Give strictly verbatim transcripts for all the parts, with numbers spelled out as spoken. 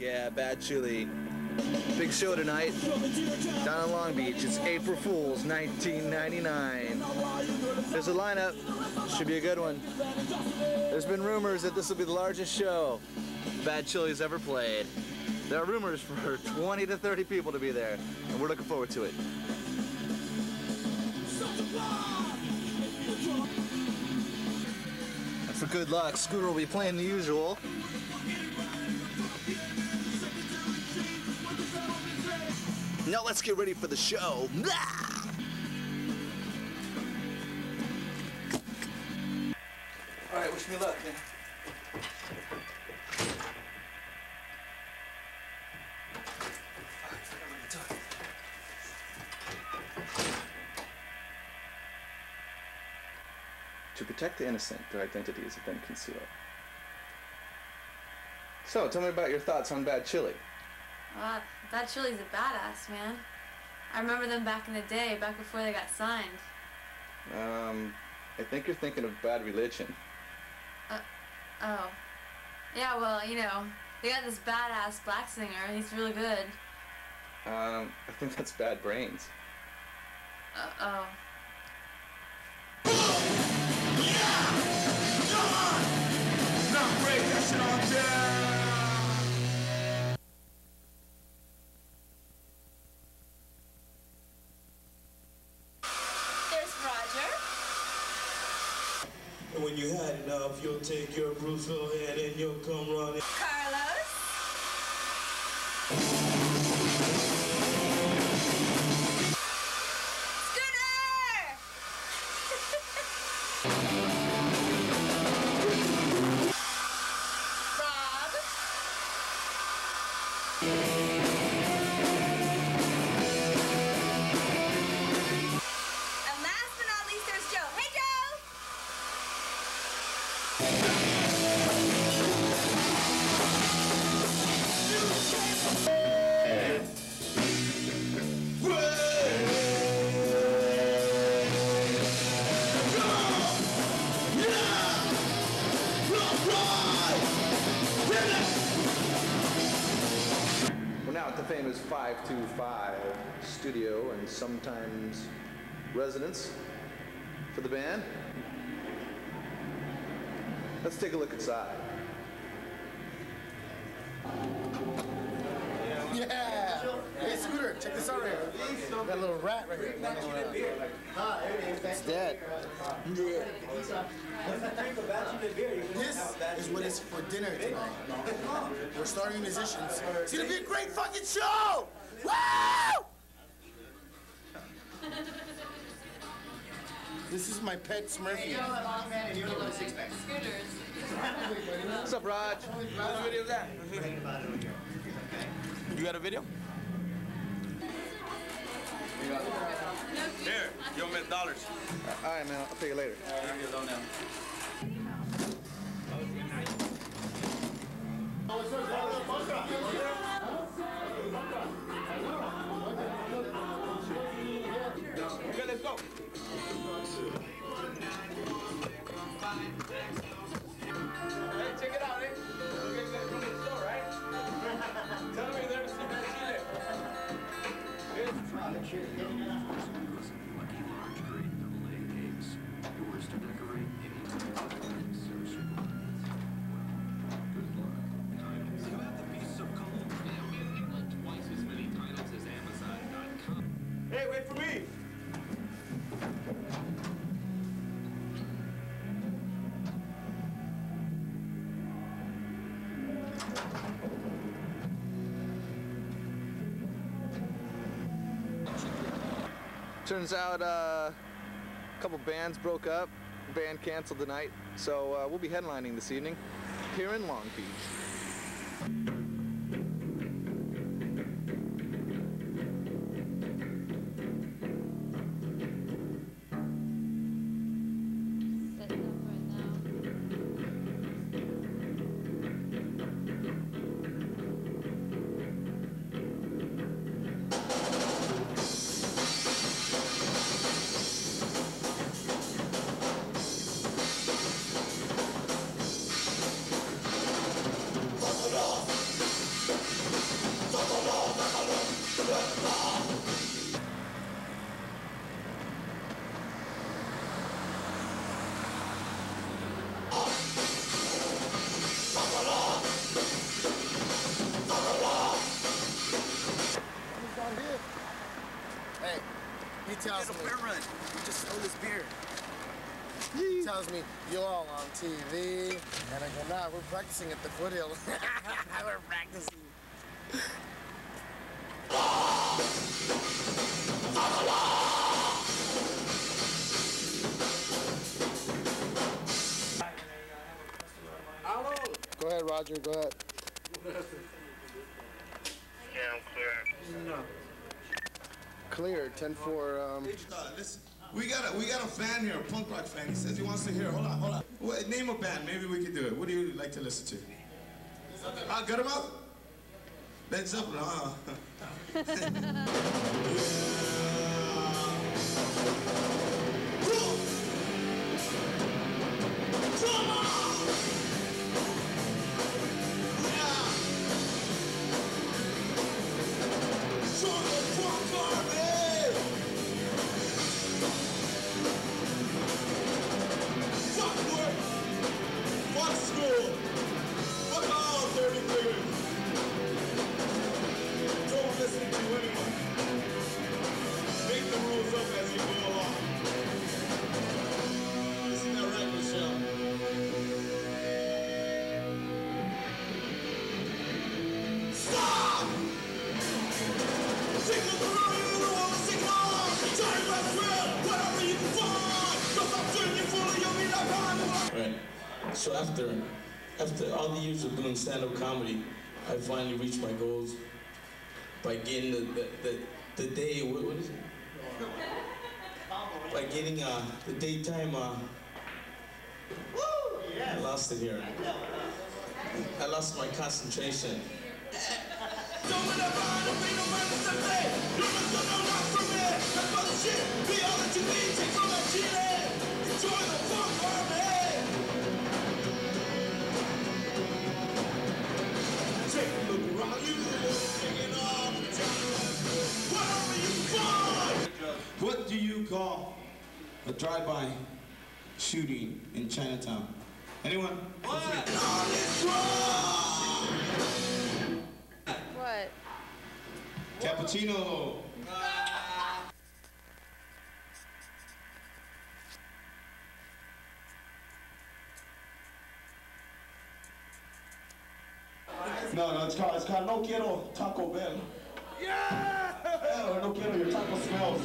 Yeah, Bad Chile. Big show tonight down in Long Beach. It's April Fool's nineteen ninety-nine. There's a lineup. Should be a good one. There's been rumors that this will be the largest show Bad Chile's ever played. There are rumors for twenty to thirty people to be there, and we're looking forward to it. And for good luck, Scooter will be playing the usual. Now let's get ready for the show. All right, wish me luck, man. To protect the innocent, their identities have been concealed. So, tell me about your thoughts on Bad Chile. Uh, Bad Chile's a badass, man. I remember them back in the day, back before they got signed. Um, I think you're thinking of Bad Religion. Uh, oh. Yeah, well, you know, they got this badass black singer, and he's really good. Um, I think that's Bad Brains. Uh, oh. Now break that shit on down. There's Roger. And when you had enough, you'll take your Bruce Little head and you'll come running. Carlos. Famous five two five studio and sometimes residence for the band. Let's take a look inside. Yeah! Hey, Scooter, check this out right here. Got a little rat right here. It's dead. Yeah. This is what it's for dinner tonight. We're starting musicians. It's gonna be a great fucking show! Woo! This is my pet Smurfy. Scooters. What's up, Raj? What video is that? You got a video? Here, you owe me dollars. Uh, all right, man. I'll pay you later. I'll give you a loan now. Okay, let's go. Hey, check it out, eh? You guys gotta come to the store, right? Tell me you're there to see Bad Chile. Lucky large grade double A eggs. Yours to decorate anytime. Good luck. You have the piece of gold. In England, twice as many titles as Amazon dot com. Hey, wait for me! Turns out uh, a couple bands broke up, band canceled tonight, so uh, we'll be headlining this evening here in Long Beach. tells me, beer run. We just stole this beer. he tells me, you're all on T V. And I go, nah, we're practicing at the foothill. We're practicing. Go ahead, Roger, go ahead. Yeah, I'm clear. No. Clear, ten four, um... Uh, listen, we got a we got a fan here, a punk rock fan. He says he wants to hear. Hold on, hold on. What, name a band. Maybe we can do it. What do you like to listen to? Ah, uh, Guttermouth? Led Zeppelin, huh? Right. So after, after all the years of doing stand-up comedy, I finally reached my goals by getting the the, the, the day. What, what is it? By getting uh, the daytime. Uh, I lost it here. I lost my concentration. What do you call a drive-by shooting in Chinatown? Anyone? What? Cappuccino. No, no, it's called, it's called No Quiero Taco Bell. Yeah! Yeah, or No Quiero, your taco smells.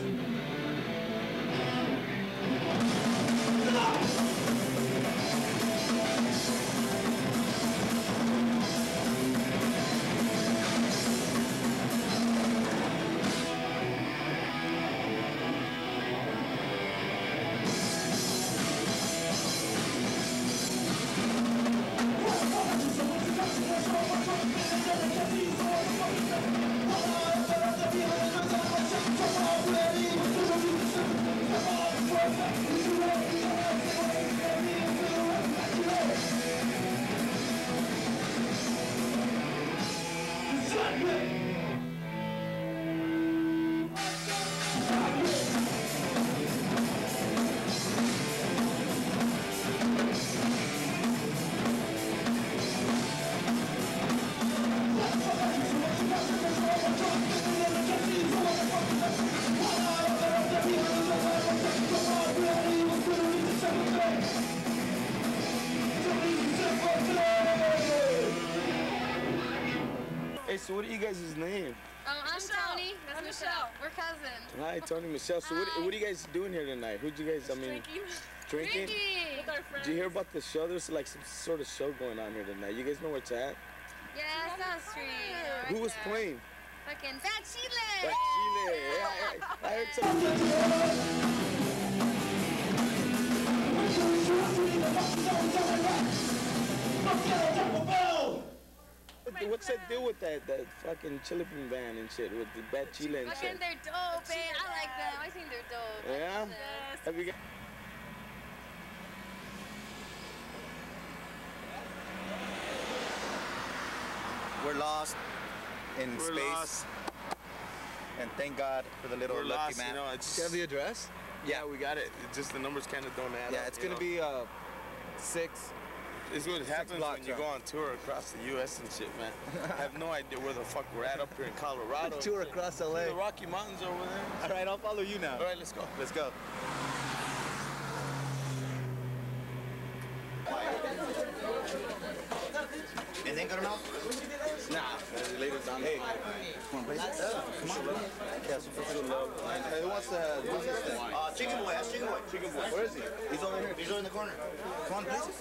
Hey, so what are you guys' name? Um, I'm Michelle. Tony. That's I'm Michelle. Michelle. We're cousins. Hi, Tony, Michelle. So what, what are you guys doing here tonight? Who'd you guys, I mean... Drinking. Drinking? With our friends. Did you hear about the show? There's like some sort of show going on here tonight. You guys know where it's at? Yeah, it's down the street. Right Who was there. playing? Fucking Bad Chile. Bad Chile. Yeah, I, I heard something. What's that deal with that that fucking chili bean band and shit with the Bad Chile and fucking shit? They're dope, man. I like them. I think they're dope. Yeah? Yes. Have you got... We're lost in We're space. lost. And thank God for the little We're lucky lost, man. you know, it's... Do you have the address? Yeah, we got it. It's just the numbers kind of don't add Yeah, up, it's you gonna know? be uh, six It's what happens blocks, when you huh? go on tour across the U S and shit, man. I have no idea where the fuck we're at up here in Colorado. Tour across L A. The Rocky Mountains over there. All right, I'll follow you now. All right, let's go. Let's go. Anything good enough? Nah, the lady's on. Hey, come on, please. Come on, bro. Yeah, some good love. Hey, who wants to have who's this thing? Uh, chicken boy, ask chicken boy. Chicken boy. Where is he? He's over here. He's over in the corner. Come on, please.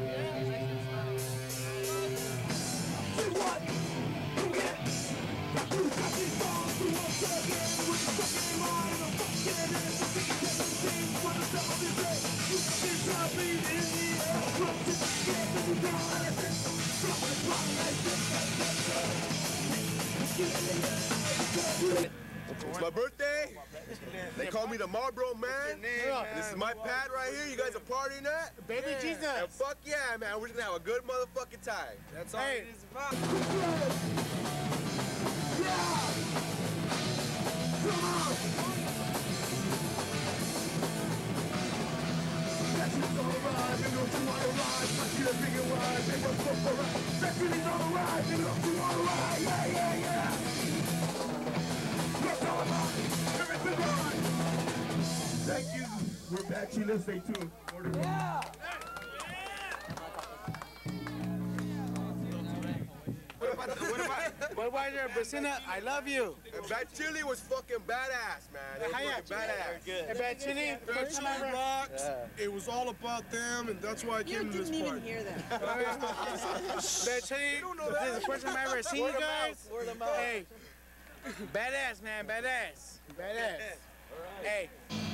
It's my birthday. They call me the Marlboro Man. This is my pad right here. You guys are partying that? Baby Yeah. Jesus. And fuck yeah, man. We're just gonna have a good motherfucking time. That's all Hey. it is about. Thank you. We're Bad Chile. Stay tuned. Yeah. What about the, what about What about your Bracina? I love you. and Bad Chile was fucking badass, man. They were Hiya. fucking badass. Hey, Bad Chile. Bad First time Chile ever. rocks. It was all about them, and that's why I came to this party. hear that. Bad Chile. This is the first time I ever seen you guys. Hey, badass, man. Badass. Badass. Hey.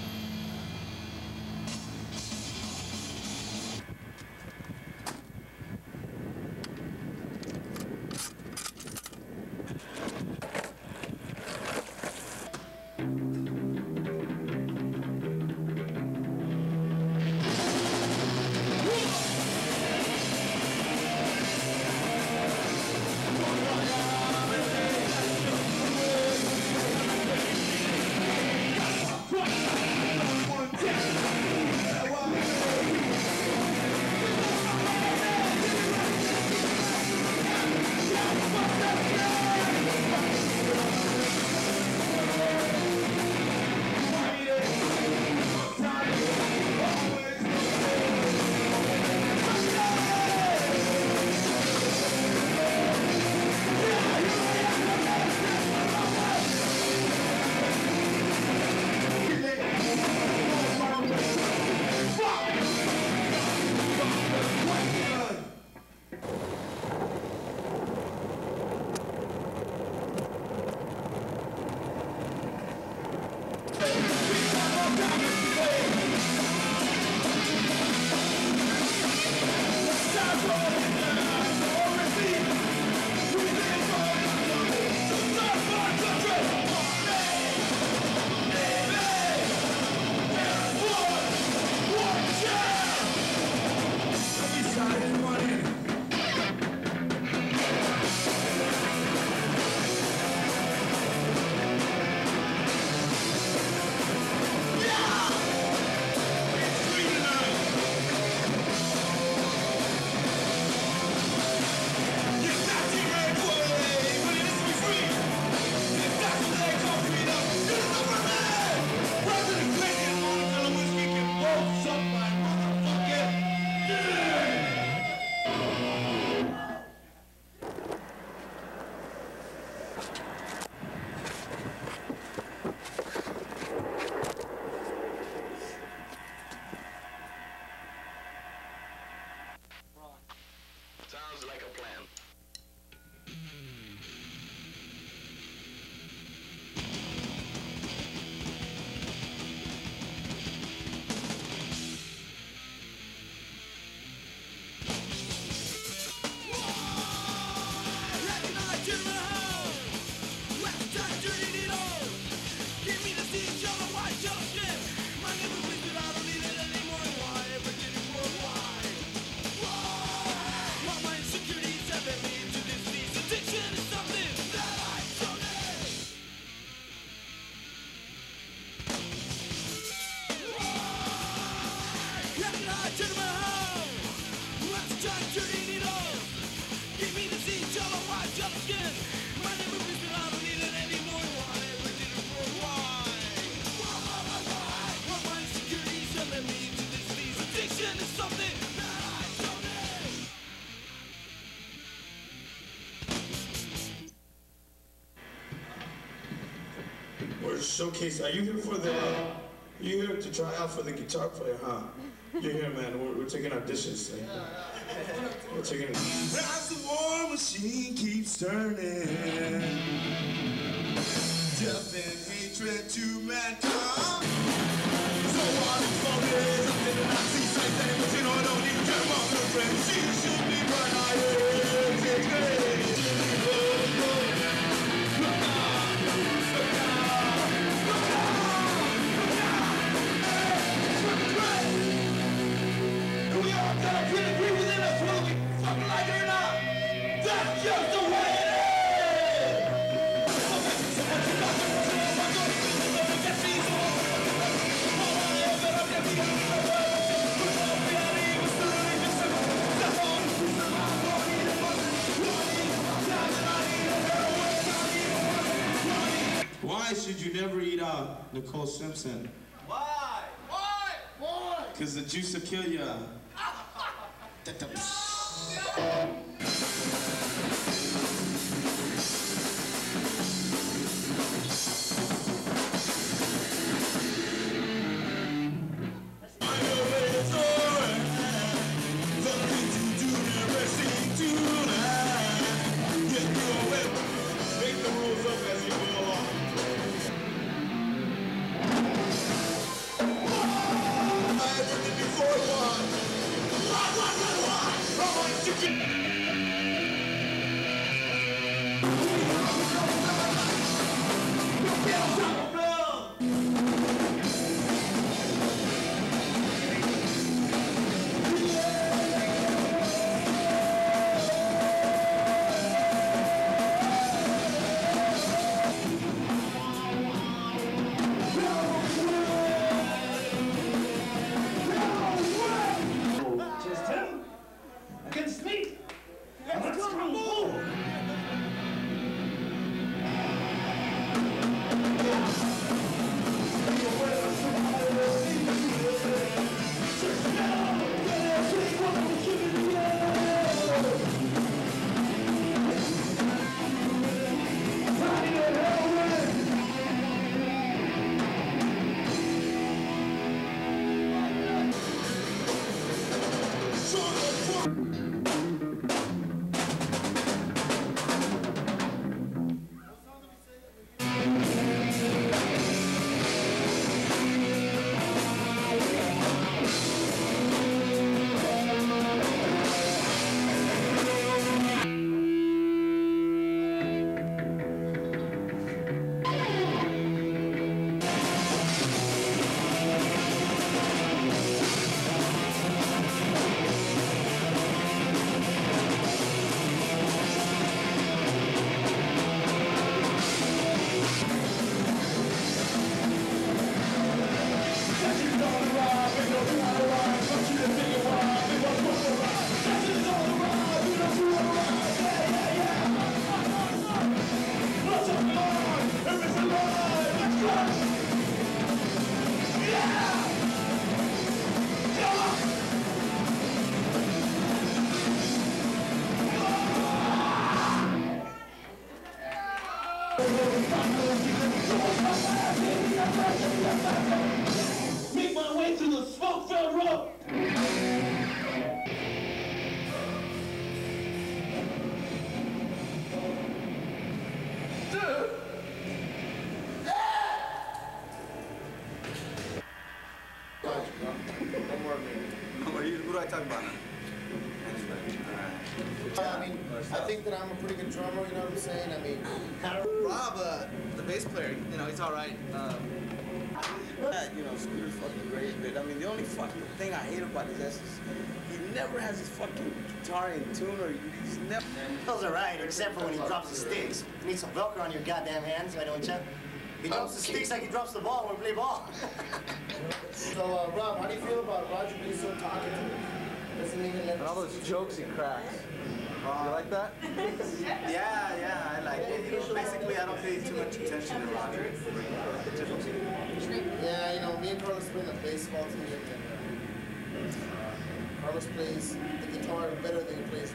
Sounds like a plan. Recognize General House! showcase. Are you here for the? Uh, you here to try out for the guitar player, huh? You're here, man. We're, we're taking auditions. So. We're taking. As the war machine keeps turning, death and hatred to mankind. So on it's floating up in the Nazi site, that but you know I don't even care about her friends. She should be right here. It's great. We all gotta agree within us whether we fucking like it or not. That's just the way it is. Why should you never eat out, Nicole Simpson? Why? Why? Why? Because the juice will kill ya. Make the rules up as you go along. I ever did before one. One, one, one, one. Come on, chicken. Make my way to the smoke-filled road. Who do I talk about now? I mean, I think that I'm a pretty good drummer, you know what I'm saying? I mean, Rob, uh, the bass player, you know, he's all right. Um, You know, Scooter's fucking great, but I mean, the only fucking thing I hate about his ass is he never has his fucking guitar in tune, or he's never. Feels alright, except for when he drops the sticks. You need some Velcro on your goddamn hands, why don't you? He drops the sticks like he drops the ball when we play ball. so, uh, Rob, how do you feel about Roger being so talkative? Doesn't even let and all those jokes he cracks. Uh, you like that? Yeah, yeah, I like it. You know, basically, I don't pay too much attention to Roger. Yeah, you know, me and Carlos play in the baseball team, and uh, Carlos plays the guitar better than he plays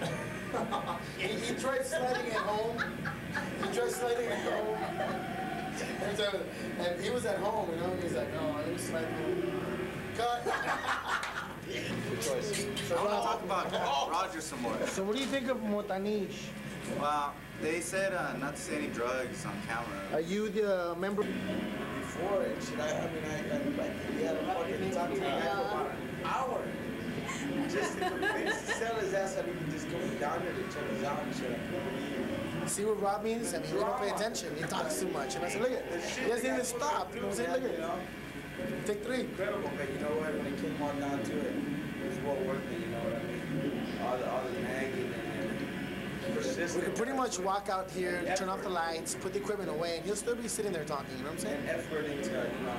baseball. he, he tried sliding at home. He tried sliding at home. And he was at home, you know, and he's like, oh, let me slide home. Cut. Good choice. So I want to talk about Roger some more. So what do you think of Montanich? Well, they said uh, not to say any drugs on camera. Are you the uh, member? Before and shit, I, I mean, I, I like, we had a fucking talk to the guy for about an hour. Just to convince to sell his ass that he could just come down here to check us out and shit. See what Rob means? I mean, we don't pay attention. He talks too much. And I said, look at it. He hasn't even stopped. You know what I'm saying? Look at it. Take three. Incredible, but you know what? When it came on down to it, it was well worth it, you know what I mean? All the, all the nagging and persistence. We could pretty much walk out here, turn off the lights, put the equipment away, and you'll still be sitting there talking, you know what I'm saying? And effort into, you know.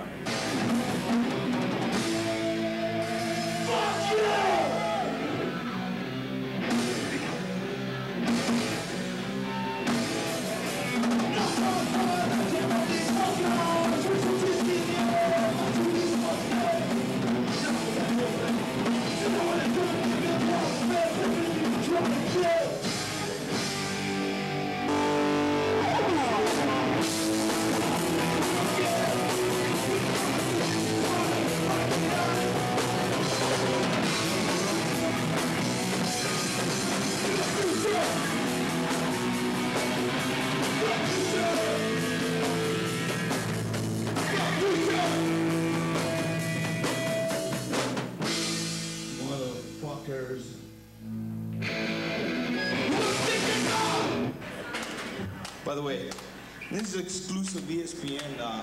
Fuck you! By the way, this is exclusive E S P N. Uh,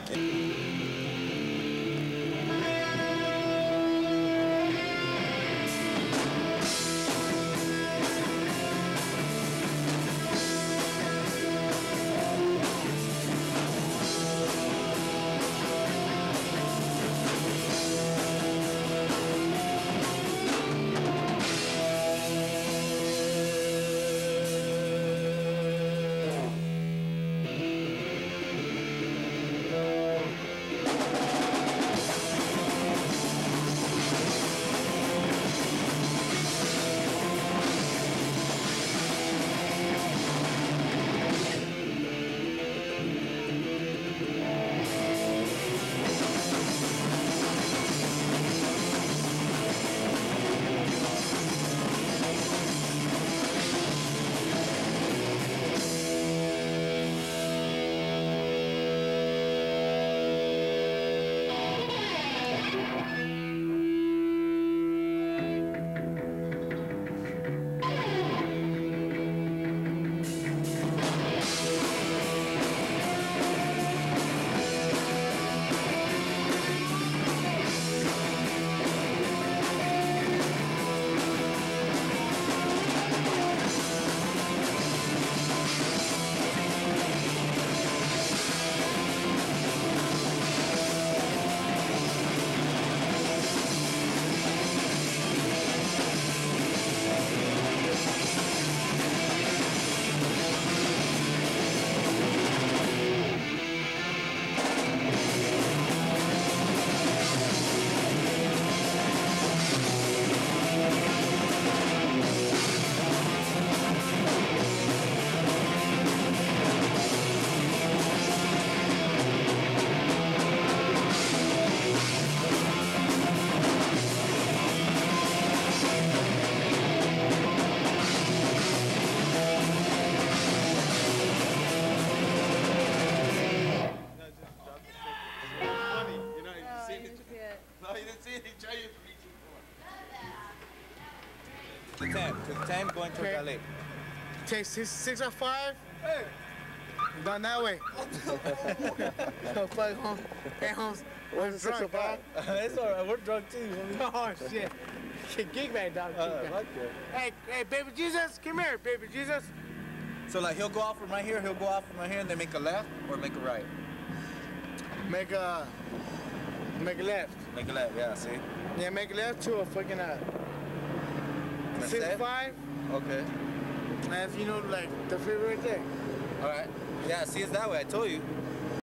To ten, to ten, going to Okay. L A. Take six, six or five. Hey. Down that way. So fuck home. Hey, Holmes. We're drunk, dog. It's alright, we're drunk too. Oh, shit. Shit, gig man, dog. Uh, fuck yeah. Hey, hey, baby Jesus, come here, baby Jesus. So like he'll go off from right here, he'll go off from right here and then make a left or make a right? Make a, make a left. Make a left, yeah, see? Yeah, make a left to a fucking, uh, six Set? five. Okay. And you know, like, the freeway right there. Alright. Yeah, see, it's that way, I told you.